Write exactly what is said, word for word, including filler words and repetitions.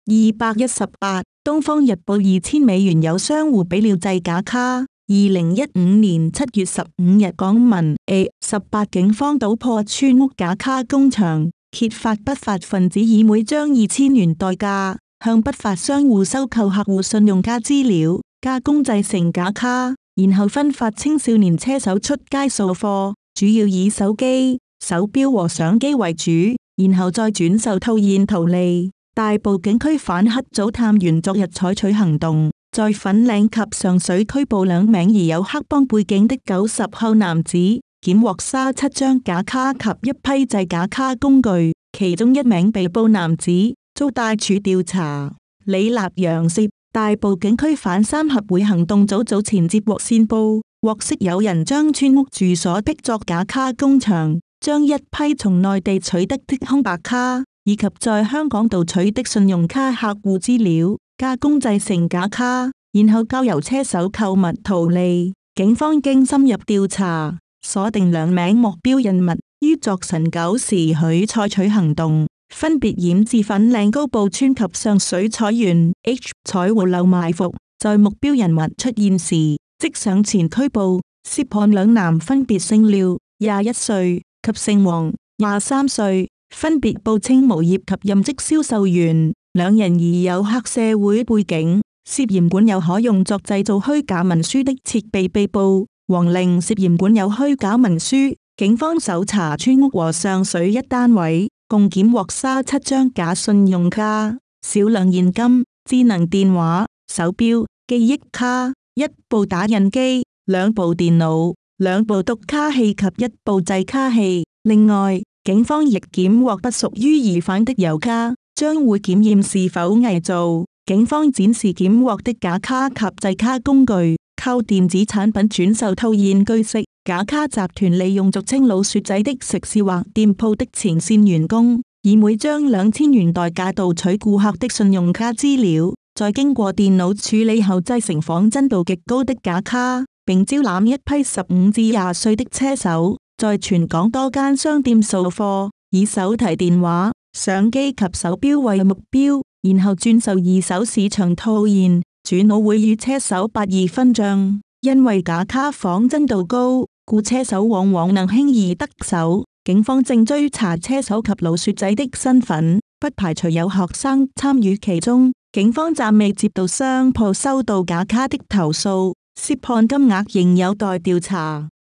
二百一十八，東方日報二千美元有商戶俾料製假卡。二零一五年七月十五日港聞 A 十八警方搗破村屋假卡工場，揭發不法分子以每張二千元代價，向不法商戶收購客戶信用卡資料，加工製成假卡，然後分發青少年車手出街掃貨，主要以手機、手錶和相機為主，然後再轉售套現圖利。大埔警區反黑組探員昨日採取行動，在粉嶺及上水拘捕兩名疑有黑幫背景的九十後男子，檢獲三十七張假卡及一批製假卡工具，其中一名被捕男子遭帶處調查。李立陽涉大埔警區反三合會行動組早前接獲線報，獲悉有人將村屋住所辟作假卡工場，將一批從內地取得的空白卡以及在香港盜取的信用卡客戶資料加工製成假卡，然後交由車手購物圖利。警方經深入調查，鎖定兩名目標人物，於昨晨九時許採取行動，分別掩至粉嶺高埔村及上水彩園 H 彩湖樓埋伏，在目標人物出現時即上前拘捕。涉案兩男分別姓廖廿一歲及姓黃廿三歲，分別報稱無業及任職銷售員，兩人疑有黑社會背景，涉嫌管有可用作製造虛假文書的設備被捕。黃令涉嫌管有虛假文書。警方搜查村屋和上水一單位，共檢獲三十七張假信用卡、少量現金、智能電話、手錶、記憶卡、一部打印機、兩部電腦、兩部讀卡器及一部製卡器。另外，警方亦檢獲不屬於疑犯的郵卡，將會檢驗是否偽造。警方展示檢獲的假卡及製卡工具，靠電子產品轉售套現據悉，假卡集團利用俗稱老鼠仔的食肆或店鋪的前線員工，以每張兩千元代價盜取顧客的信用卡資料，再經過電腦處理後製成仿真度極高的假卡，並招攬一批十五至廿歲的車手，在全港多間商店掃貨，以手提電話、相機及手錶為目標，然後轉售二手市場套現，主腦會與車手百二分賬。因為假卡仿真度高，故車手往往能輕易得手。警方正追查車手及老鼠仔的身份，不排除有學生參與其中。警方暫未接到商鋪收到假卡的投訴，涉案金額仍有待調查。